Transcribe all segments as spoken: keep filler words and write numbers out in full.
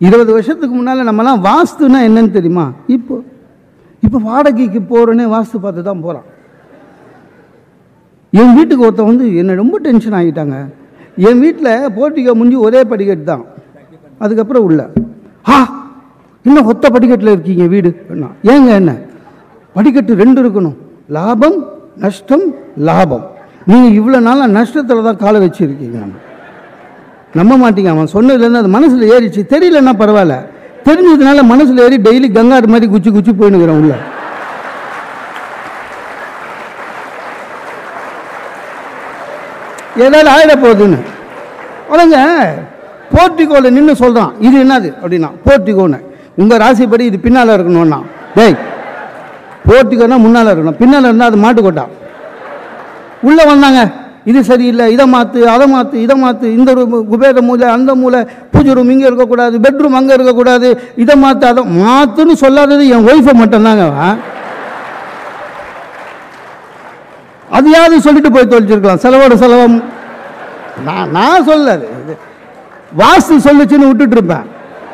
இருபது வருஷத்துக்கு முன்னால் நம்மலாம் வாஸ்துன்னா என்னன்னு தெரியுமா? இப்போ இப்போ வாடகைக்கு போகிறோன்னே வாஸ்து பார்த்து தான் போகிறான். என் வீட்டுக்கு ஒருத்தன் வந்து என்னை ரொம்ப டென்ஷன் ஆகிட்டாங்க. என் வீட்டில் போர்ட்டிகோ முடிஞ்சு ஒரே படிக்கட்டு தான், அதுக்கப்புறம் உள்ள ஆ இன்னும் ஒத்த படிக்கட்டில் இருக்கீங்க வீடு என்ன? ஏங்க என்ன படிக்கட்டு ரெண்டு இருக்கணும், லாபம் நஷ்டம் லாபம். நீங்கள் இவ்வளோ நாளாக நஷ்டத்தில் தான் காலை வச்சுருக்கீங்க. நம்ப மாட்டீங்க, அவன் சொன்னதுலேருந்து அது மனசில் ஏறிச்சு. தெரியலன்னா பரவாயில்ல, தெரிஞ்சதுனால மனசில் ஏறி டெய்லி கங்காரு மாதிரி குச்சி குச்சி போயினுக்கிறேன் உள்ள. ஏதாவது ஆயிட போகுதுன்னு அவங்க போர்ட்டிகோவில் நின்று சொல்கிறான். இது என்னது அப்படின்னா போர்ட்டிகோன்னு உங்கள் ராசிப்படி இது பின்னால் இருக்கணும்னா, டேய் போர்ட்டிகோன்னா முன்னால் இருக்கணும், பின்னால் இருந்தால் அது மாட்டுக்கோட்டா. உள்ளே வந்தாங்க, இது சரியில்லை, இதை மாற்று அதை மாற்று இதை மாற்று, இந்த ரூம் குபேர மூலை அந்த மூலை, பூஜை ரூம் இங்கே இருக்கக்கூடாது, பெட்ரூம் அங்கே இருக்கக்கூடாது, இதை மாற்று அதை மாற்றுன்னு சொல்லாதது என் ஒய்ஃபை மட்டும்தாங்க. அதையாவது சொல்லிட்டு போய் தொலைச்சிருக்கலாம், செலவோட செலவம். நான் நான் சொல்லாது வாஸ்து சொல்லுச்சுன்னு விட்டுட்டு இருப்பேன்.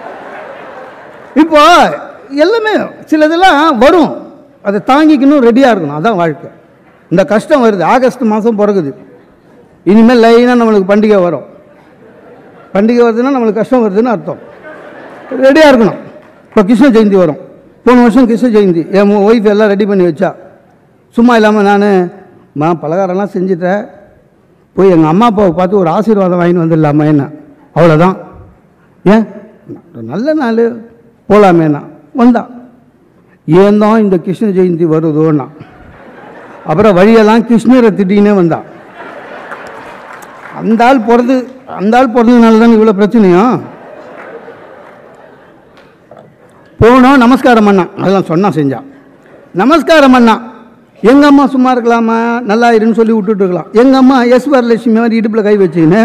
இப்போ எல்லாமே சிலதெல்லாம் வரும், அதை தாங்கிக்கணும், ரெடியாக இருக்கணும். அதான் வாழ்க்கை. இந்த கஷ்டம் வருது, ஆகஸ்ட் மாதம் பிறகுது, இனிமேல் லைனாக நம்மளுக்கு பண்டிகை வரும். பண்டிகை வருதுன்னா நம்மளுக்கு கஷ்டம் வருதுன்னு அர்த்தம். ரெடியாக இருக்கணும். இப்போ கிருஷ்ண ஜெயந்தி வரும். போன வருஷம் கிருஷ்ண ஜெயந்தி என் ஒய்ஃப் எல்லாம் ரெடி பண்ணி வச்சா. சும்மா இல்லாமல் நான் மா பலகாரம்லாம் செஞ்சுட்டேன், போய் எங்கள் அம்மா அப்பாவை பார்த்து ஒரு ஆசீர்வாதம் வாங்கிட்டு வந்துடலாமா என்ன, அவ்வளோதான். ஏன் நல்ல நாள் போகலாமேண்ணா வந்தான். ஏன் தான் இந்த கிருஷ்ண ஜெயந்தி வருதோன்னா, அப்புறம் வழியெல்லாம் கிருஷ்ணரை திட்டினே வந்தான். அந்த ஆள் பிறந்து அந்த ஆள் பிறந்ததுனால தானே இவ்வளோ பிரச்சனையும். போனோம், நமஸ்காரம் பண்ணான், அதெல்லாம் சொன்னா செஞ்சான். நமஸ்காரம் பண்ணான். எங்கள் அம்மா சும்மா இருக்கலாமா, நல்லா இருன்னு சொல்லி விட்டுட்டு இருக்கலாம். எங்கள் அம்மா எஸ் வரலட்சுமி மாதிரி இடுப்பில் கை வச்சுக்கின்னு,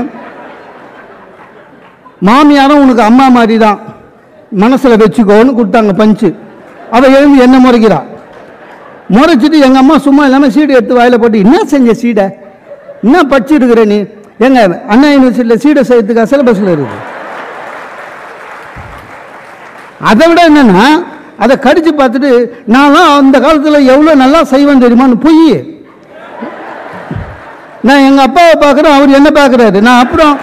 மாமியாரும் உனக்கு அம்மா மாதிரி தான் மனசில் வச்சுக்கோன்னு கொடுத்தாங்க பஞ்சு. அவள் எழுந்து என்ன முறைக்கிறான். முறைச்சிட்டு எங்கள் அம்மா சும்மா இல்லாமல் சீடை எடுத்து வாயில் போட்டு, என்ன செஞ்ச சீடை, என்ன படிச்சு இருக்கிற நீ? எங்க அண்ணா யூனிவர்சிட்டியில் சீடை செய்யறதுக்காக சிலபஸில் இருக்குது. அதை விட என்னன்னா, அதை கடிச்சு பார்த்துட்டு நான்லாம் அந்த காலத்தில் எவ்வளோ நல்லா செய்வேன் தெரியுமான்னு பொய். நான் எங்கள் அப்பாவை பார்க்குறேன், அவர் என்ன பார்க்குறாரு. நான் அப்புறம்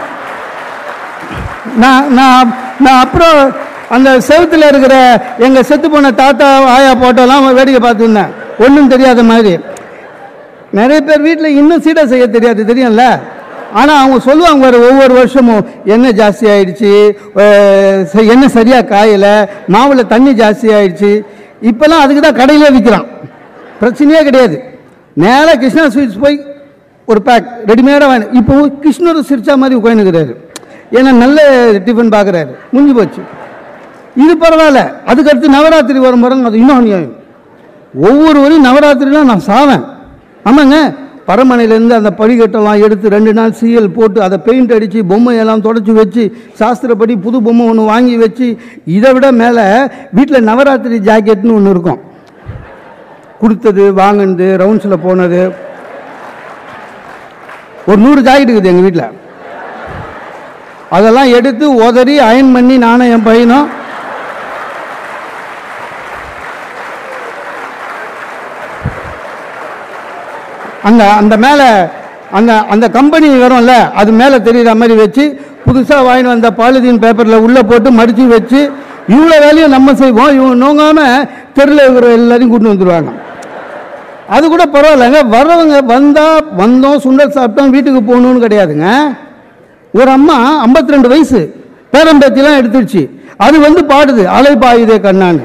நான் நான் நான் அப்புறம் அந்த செவத்தில் இருக்கிற எங்கள் செத்து போன தாத்தா ஆயா போட்டோலாம் வேடிக்கை பார்த்துருந்தேன், ஒன்றும் தெரியாத மாதிரி. நிறைய பேர் வீட்டில் இன்னும் சீடை செய்ய தெரியாது, தெரியும்ல. ஆனால் அவங்க சொல்லுவாங்க வேறு ஒவ்வொரு வருஷமும் எண்ணெய் ஜாஸ்தி ஆகிடுச்சு, எண்ணெய் சரியாக காயலை, மாவில் தண்ணி ஜாஸ்தி ஆகிடுச்சு. இப்போல்லாம் அதுக்கு தான் கடையிலே விற்கிறான், பிரச்சனையே கிடையாது. நேராக கிருஷ்ணா ஸ்வீட்ஸ் போய் ஒரு பேக் ரெடிமேடாக வேணும். இப்போ கிருஷ்ணர் சிரிச்சா மாதிரி உட்காந்துக்கிறாரு, ஏன்னா நல்ல டிஃபன் பார்க்குறாரு, முடிஞ்சு போச்சு. இது பரவாயில்ல. அதுக்கடுத்து நவராத்திரி வரும் பாருங்க, அது இன்னும் அநியாயம். ஒவ்வொரு வரையும் நவராத்திரிலாம் நான் சாவேன். ஆமாங்க, பரமனையிலேருந்து அந்த படிக்கட்டெல்லாம் எடுத்து ரெண்டு நாள் சீயல் போட்டு அதை பெயிண்ட் அடித்து பொம்மையெல்லாம் தொடச்சி வச்சு சாஸ்திரப்படி புது பொம்மை ஒன்று வாங்கி வச்சு, இதை விட மேலே வீட்டில் நவராத்திரி ஜாக்கெட்னு ஒன்று இருக்கும், கொடுத்தது வாங்கினது ரவுண்ட்ஸில் போனது ஒரு நூறு ஜாக்கெட் இருக்குது எங்கள் வீட்டில். அதெல்லாம் எடுத்து உதறி அயன் பண்ணி நானும் என் பையனும் அந்த அந்த மேலே அந்த அந்த கம்பெனி வரும்ல, அது மேலே தெரிகிற மாதிரி வச்சு புதுசாக வாங்கிட்டு வந்த பாலிதீன் பேப்பரில் உள்ளே போட்டு மடித்து வச்சு இவ்வளோ வேலையும் நம்ம செய்வோம். இவங்க நோங்காமல் தெருவில் இருக்கிற எல்லாரையும் கூட்டு வந்துடுவாங்க. அது கூட பரவாயில்லைங்க, வர்றவங்க வந்தால் வந்தோம் சுண்டல் சாப்பிட்டோம் வீட்டுக்கு போகணுன்னு கிடையாதுங்க. ஒரு அம்மா ஐம்பத்தி ரெண்டு வயசு பேரம்பேத்திலாம் எடுத்துடுச்சு, அது வந்து பாடுது அலை பாயுதே கண்ணான்னு.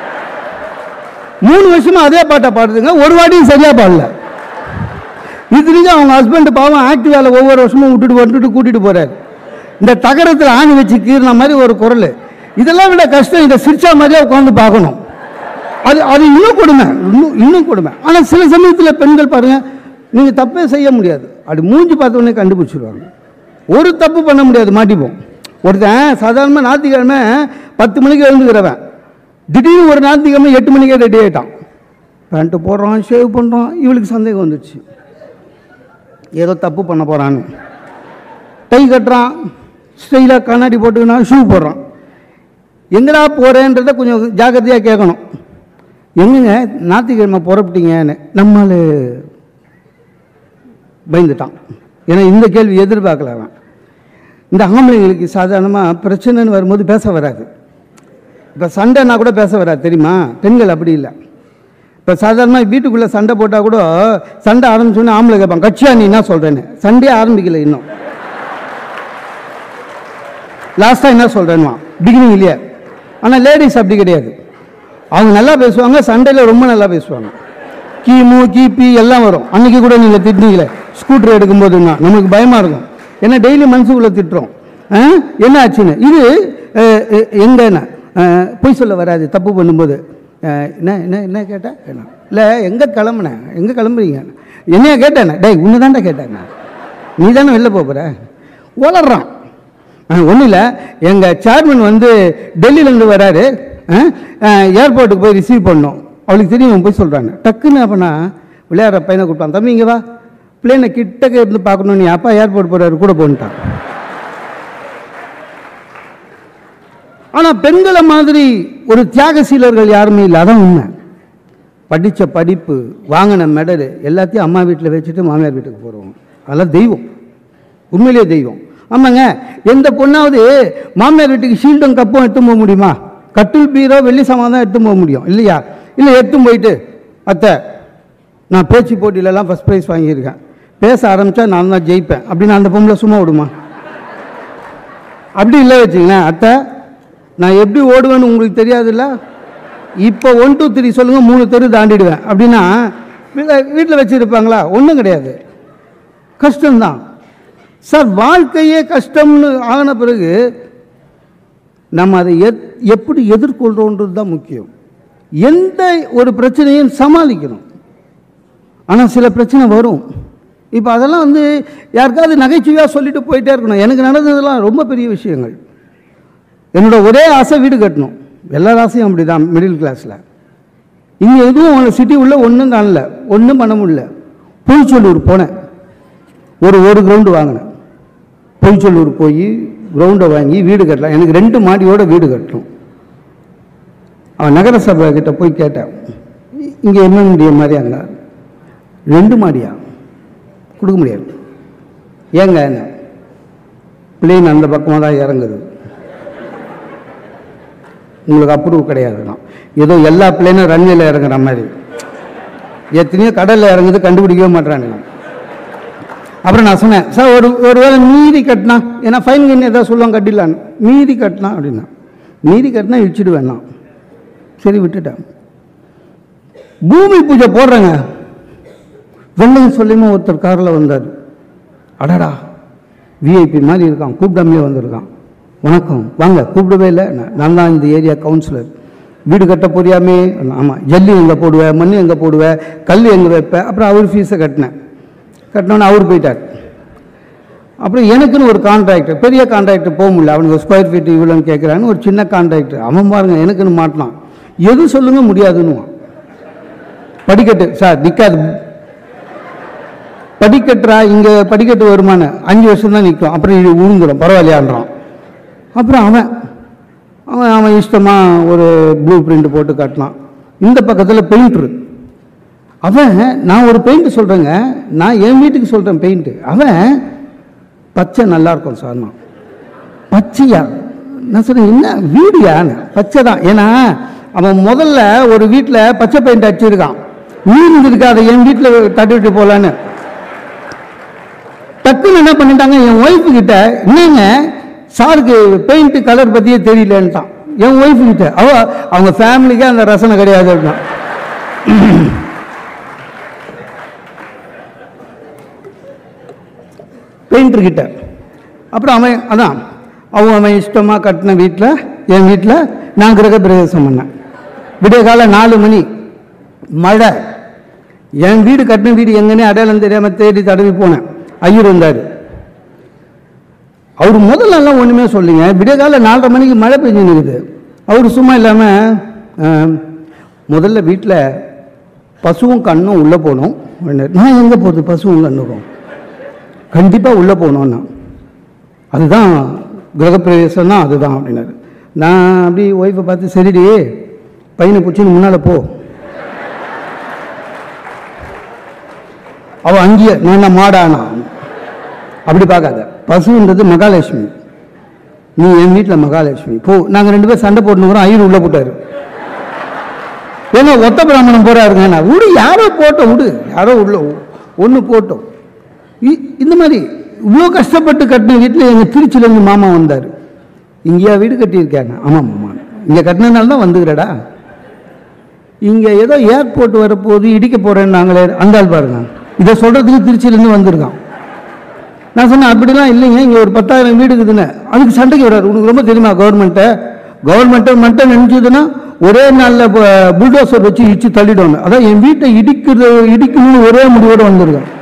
மூணு வருஷமா அதே பாட்டை பாடுதுங்க, ஒரு வாட்டியும் சரியாக பாடல. இதுலேயும் அவங்க ஹஸ்பண்ட் பாவம் ஆக்டிவாவில் ஒவ்வொரு வருஷமும் விட்டுட்டு வந்துட்டு கூட்டிகிட்டு போகிறாரு. இந்த தகரத்தில் ஆணி வச்சு கீறின மாதிரி ஒரு குரல். இதெல்லாம் விட கஷ்டம் இதை சிரிச்சா மாதிரியே உட்காந்து பார்க்கணும். அது அது இன்னும் கொடுமை, இன்னும் இன்னும் கொடுமை. ஆனால் சில சமயத்தில் பெண்கள் பாருங்கள், நீங்கள் தப்பே செய்ய முடியாது, அப்படி மூஞ்சி பார்த்தோன்னே கண்டுபிடிச்சிடுவாங்க. ஒரு தப்பு பண்ண முடியாது, மாட்டிப்போம். ஒருத்தன் சாதாரணமாக ஞாயிற்றுக்கிழமை பத்து மணிக்கு எழுந்துக்கிறவன் திடீர்னு ஒரு ஞாயிற்றுக்கிழமை எட்டு மணிக்கே ரெடி ஆகிட்டான். பேண்ட்டு போடுறான், ஷேவ் பண்ணுறான். இவளுக்கு சந்தேகம் வந்துடுச்சு, ஏதோ தப்பு பண்ண போகிறான்னு. டை கட்டுறான், ஸ்டைலாக கண்ணாடி போட்டுக்கினா ஷூ போடுறான். எங்கடா போகிறேன்றத கொஞ்சம் ஜாக்கிரதையாக கேட்கணும். எங்கங்க ஞாயிற்றுக்கிழமை புறப்பட்டீங்கன்னு நம்மால் பயந்துட்டான். ஏன்னா இந்த கேள்வி எதிர்பார்க்கல அவன். இந்த ஆம்பளைங்களுக்கு சாதாரணமாக பிரச்சனைன்னு வரும்போது பேச வராது. இப்போ சண்டைன்னா கூட பேச வராது தெரியுமா? பெண்கள் அப்படி இல்லை. இப்போ சாதாரணமாக வீட்டுக்குள்ளே சண்டை போட்டால் கூட சண்டை ஆரம்பிச்சோன்னே ஆம்பளை கேட்பான், கட்சியா நீ என்ன சொல்கிறேன்னு. சண்டையே ஆரம்பிக்கல இன்னும், லாஸ்ட்டாக என்ன சொல்கிறேன்னுவா பிகினிங் இல்லையா. ஆனால் லேடிஸ் அப்படி கிடையாது. அவங்க நல்லா பேசுவாங்க, சண்டையில் ரொம்ப நல்லா பேசுவாங்க. கிமு கிபி எல்லாம் வரும். அன்றைக்கி கூட நீங்கள் திட்டினீங்களே ஸ்கூட்டர் எடுக்கும்போதுன்னா நமக்கு பயமாக இருக்கும். ஏன்னா டெய்லி மனசுக்குள்ளே திட்டுறோம், என்ன ஆச்சுன்னு. இது எங்கன்னா பொய் சொல்ல வராது தப்பு பண்ணும்போது. என்ன என்ன என்ன கேட்டேன் என்ன இல்லை எங்கே கிளம்புனேன் எங்கே கிளம்புறீங்க என்னையா கேட்டேண்ணே. டேய் உன்னை தாண்டா கேட்டேங்க, நீ தானே வெளில போகிற வளர்றான். ஒன்றும் இல்லை, எங்கள் சேர்மன் வந்து டெல்லியிலேருந்து வராரு, ஏர்போர்ட்டுக்கு போய் ரிசீவ் பண்ணோம். அவளுக்கு தெரியும் போய் சொல்கிறாங்க. டக்குன்னு அப்போனா விளையாடுற பையனை கூப்பிட்டான், தம்பி இங்கே வா பிளேனை கிட்டக்க இருந்து பார்க்கணும், நீ அப்பா ஏர்போர்ட் போகிறாரு கூட போன்ட்டான். ஆனால் பெண்களை மாதிரி ஒரு தியாகசீலர்கள் யாருமே இல்லை, அதான் உண்மை. படித்த படிப்பு வாங்கின மெடல் எல்லாத்தையும் அம்மா வீட்டில் வச்சுட்டு மாமியார் வீட்டுக்கு போகிறோம். அதெல்லாம் தெய்வம், உண்மையிலேயே தெய்வம். ஆமாங்க, எந்த பொண்ணாவது மாமியார் வீட்டுக்கு ஷீல்டும் கப்பும் எடுத்து போக முடியுமா? கட்டில் பீரோ வெள்ளி சாமான் தான் எடுத்து போக முடியும் இல்லையா? இல்லை எடுத்து போயிட்டு அத்தை நான் பேச்சு போட்டியிலலாம் ஃபஸ்ட் ப்ரைஸ் வாங்கியிருக்கேன், பேச ஆரம்பித்தா நான் தான் ஜெயிப்பேன் அப்படின்னு அந்த பொம்பளை சும்மா விடுமா? அப்படி இல்லை வச்சுங்களேன். அத்தை நான் எப்படி ஓடுவேன்னு உங்களுக்கு தெரியாதுல்ல, இப்போ ஒன் டூ த்ரீ சொல்லுங்கள் மூணு தெரு தாண்டிடுவேன் அப்படின்னா வீட்டில் வச்சுருப்பாங்களா? ஒன்றும் கிடையாது, கஷ்டம்தான் சார். வாழ்க்கையே கஷ்டம்னு ஆகின பிறகு நம்ம அதை எப்படி எதிர்கொள்கிறோன்றது தான் முக்கியம். எந்த ஒரு பிரச்சனையும் சமாளிக்கணும். ஆனால் சில பிரச்சனை வரும். இப்போ அதெல்லாம் வந்து யாருக்காவது நகைச்சுவையாக சொல்லிட்டு போயிட்டே இருக்கணும். எனக்கு நடந்ததெல்லாம் ரொம்ப பெரிய விஷயங்கள். என்னோட ஒரே ஆசை வீடு கட்டணும். எல்லா ஆசையும் அப்படி தான் மிடில் கிளாஸில். இங்கே எதுவும் சிட்டி உள்ள ஒன்றும் காணல, ஒன்றும் பண்ண முடியல. பொய்ச்சொல்லூர் போனேன், ஒரு ஒரு கிரவுண்டு வாங்கினேன். பொய்ச்சொல்லூர் போய் கிரவுண்டை வாங்கி வீடு கட்டலாம். எனக்கு ரெண்டு மாடியோட வீடு கட்டணும். அவன் நகரசபை கிட்ட போய் கேட்டேன், இங்கே என்ன முடிய மாதிரி அங்கே ரெண்டு மாடியா கொடுக்க முடியாது. ஏங்க என்ன பிளேன் அந்த பக்கமாக தான் இறங்குது, உங்களுக்கு அப்ரூவ் கிடையாதுதான். ஏதோ எல்லா பிளேனும் ரன்வேல இறங்குற மாதிரி எத்தனையோ கடலில் இறங்குது, கண்டுபிடிக்கவே மாட்டேறானுங்க. அப்புறம் நான் சொன்னேன், சார் ஒரு ஒரு வேளை மீறி கட்டினா, ஏன்னா ஃபைன் கண்ணி எதாவது சொல்லுவாங்க கட்டிடலான்னு, மீறி கட்டினா அப்படின்னா மீறி கட்டினா இடிச்சிடுவேன் நான். சரி விட்டுட்டேன். பூமி பூஜை போடுறேங்க, வெள்ளையும் சொல்லியுமா ஒருத்தர் காரில் வந்தார். அடடா விஐபி மாதிரி இருக்கான், கூப்பிடாமே வந்திருக்கான். வணக்கம் வாங்க, கூப்பிடவே இல்லை. நான் தான் இந்த ஏரியா கவுன்சிலர், வீடு கட்ட போறியாமே? ஆமாம். ஜல்லி எங்கே போடுவேன், மண் எங்கே போடுவேன், கல் எங்கே வைப்பேன். அப்புறம் அவர் ஃபீஸை கட்டினேன். கட்டினோன்னு அவர் போயிட்டார். அப்புறம் எனக்குன்னு ஒரு கான்ட்ராக்டர், பெரிய கான்ட்ராக்டர் போக முடியல, அவனுக்கு ஸ்கொயர் ஃபீட் இவ்வளோன்னு கேட்குறான்னு ஒரு சின்ன கான்ட்ராக்டர். அவன் பாருங்க எனக்குன்னு மாட்டலாம், எது சொல்லுங்க முடியாதுன்னு. படிக்கட்டு சார் நிற்காது, படிக்கட்டுறா இங்கே படிக்கட்டு வருமானு அஞ்சு வருஷம் தான் நிற்கும், அப்புறம் இது உழுந்துடும், பரவாயில்லையான்றான். அப்புறம் அவன் அவன் அவன் இஷ்டமாக ஒரு ப்ளூ பிரிண்ட் போட்டு காட்டினான். இந்த பக்கத்தில் பெயிண்ட்ரு, அவன் நான் ஒரு பெயிண்ட் சொல்கிறேங்க, நான் என் வீட்டுக்கு சொல்கிறேன் பெயிண்ட்டு. அவன் பச்சை நல்லா இருக்கும் சார். நான் பச்சையா? நான் சொல்கிறேன் என்ன வீடு யான்னு? பச்சை தான். ஏன்னா அவன் முதல்ல ஒரு வீட்டில் பச்சை பெயிண்ட் அடிச்சிருக்கான், நீர் இருக்கா, அதை என் வீட்டில் தட்டிவிட்டு போகலான்னு. டக்குன்னு என்ன பண்ணிட்டாங்க, என் ஒய்ஃபு கிட்ட என்னங்க சாருக்கு பெயிண்ட் கலர் பற்றியே தெரியலன்ட்டான் என் ஒய்ஃபு கிட்ட. அவ அவங்க ஃபேமிலிக்கே அந்த ரசனை கிடையாது அப்படின்னா. பெயிண்டர்கிட்ட. அப்புறம் அவன் அதான் அவங்க அவன் இஷ்டமாக கட்டின வீட்டில் என் வீட்டில் நான் கிரக பிரவேசம் பண்ணேன். விடிய கால நாலு மணி மழை. என் வீடு கட்டின வீடு எங்கன்னே அடையாளம் தெரியாமல் தேடி தடவி போனேன். ஐயர் வந்தார். அவர் முதல்லலாம் ஒன்றுமே சொல்லிங்க, விடிய கால நாலரை மணிக்கு மழை பெஞ்சு நிற்குது. அவர் சும்மா இல்லாமல் முதல்ல வீட்டில் பசுவும் கண்ணும் உள்ளே போகணும். நான் எங்கே போகிறது பசுவும் கண்ணுக்கும்? கண்டிப்பாக உள்ளே போகணுன்னா அதுதான் கிரகப்பிரவேசம் தான் அதுதான் அப்படின்னாரு. நான் அப்படி ஒய்ஃபை பார்த்து சரிடி பையனை பிடிச்சின்னு முன்னால் போ. அவள் அங்கேயே நான் மாடானா அப்படி பார்க்காத. பசுன்றது மகாலட்சுமி, நீ என் வீட்டில் மகாலட்சுமி போ. நாங்கள் ரெண்டு பேரும் சண்டை போட்டுன்னு ஐயர் உள்ளே போட்டார். ஏன்னா ஒத்த பிராமணம் போறாருங்க. நான் விடு, யாரோ போட்டோம், விடு, யாரோ உள்ள ஒன்று போட்டோம். இந்த மாதிரி இவ்வளோ கஷ்டப்பட்டு கட்டின வீட்டில் எங்கள் திருச்சியிலேருந்து மாமா வந்தார். இங்கேயா வீடு கட்டியிருக்காங்க? ஆமாம் மாமா, இங்கே கட்டினதுனால தான் வந்துக்கிறடா. இங்கே ஏதோ ஏர்போர்ட் வரப்போது இடிக்க போகிறேன்னு நாங்களே அந்த ஆள் பாருங்க, இதை சொல்கிறதுக்கு திருச்சியிலேருந்து வந்திருக்கான். நான் சொன்னேன் அப்படிலாம் இல்லைங்க, இங்கே ஒரு பத்தாயிரம் வீடு இருக்குதுன்னு. அதுக்கு சண்டைக்கு வர்றாரு. உனக்கு ரொம்ப தெரியுமா கவர்மெண்ட்டை கவர்மெண்ட்டை மட்டும் நினைச்சதுன்னா ஒரே நாளில் புல்டோசர் வச்சு இடிச்சு தள்ளிடணும். அதான் என் வீட்டை இடிக்கிறது இடிக்கணும்னு ஒரே முடிவோடு வந்திருக்கேன்.